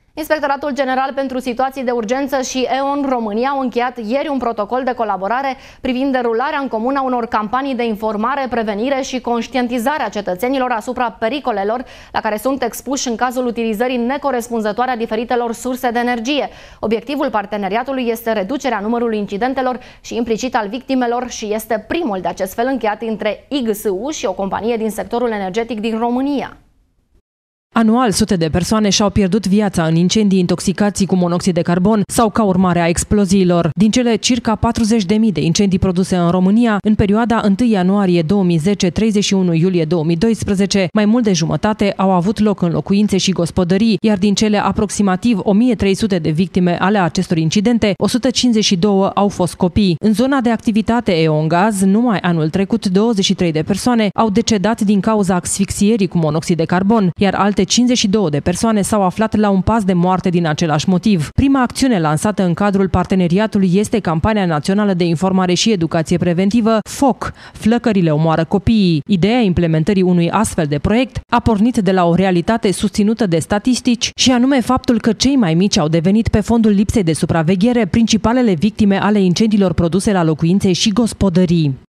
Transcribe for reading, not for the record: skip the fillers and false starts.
Inspectoratul General pentru Situații de Urgență și E.ON România au încheiat ieri un protocol de colaborare privind derularea în comun a unor campanii de informare, prevenire și conștientizare a cetățenilor asupra pericolelor la care sunt expuși în cazul utilizării necorespunzătoare a diferitelor surse de energie. Obiectivul parteneriatului este reducerea numărului incidentelor și implicit al victimelor și este primul de acest fel încheiat între IGSU și o companie din sectorul energetic din România. Anual, sute de persoane și-au pierdut viața în incendii, intoxicații cu monoxid de carbon sau ca urmare a exploziilor. Din cele circa 40.000 de incendii produse în România, în perioada 1 ianuarie 2010-31 iulie 2012, mai mult de jumătate au avut loc în locuințe și gospodării, iar din cele aproximativ 1300 de victime ale acestor incidente, 152 au fost copii. În zona de activitate E.ON Gaz, numai anul trecut 23 de persoane au decedat din cauza asfixierii cu monoxid de carbon, iar alte 52 de persoane s-au aflat la un pas de moarte din același motiv. Prima acțiune lansată în cadrul parteneriatului este campania națională de informare și educație preventivă FOC, Flăcările omoară copiii. Ideea implementării unui astfel de proiect a pornit de la o realitate susținută de statistici și anume faptul că cei mai mici au devenit pe fondul lipsei de supraveghere principalele victime ale incendiilor produse la locuințe și gospodării.